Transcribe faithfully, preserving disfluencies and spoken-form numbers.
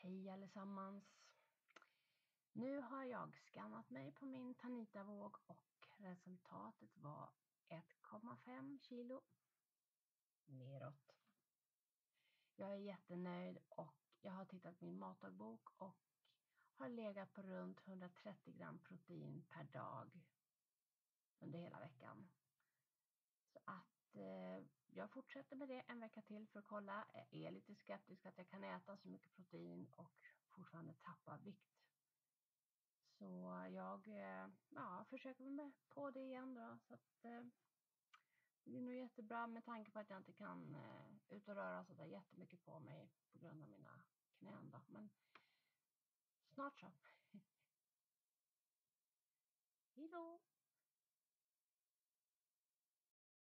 Hej allesammans. Nu har jag skannat mig på min Tanita-våg och resultatet var ett komma fem kilo neråt. Jag är jättenöjd och jag har tittat min matdagbok och har legat på runt hundratrettio gram protein per dag under hela veckan. Så att eh, jag fortsätter med det en vecka till för att kolla. Jag är lite skeptisk att jag kan äta så mycket protein och fortfarande tappa vikt. Så jag eh, ja, försöker mig på det igen då. Så att, eh, det är nog jättebra med tanke på att jag inte kan eh, ut och röra så där jättemycket på mig på grund av mina knän då. Men snart så. Hejdå!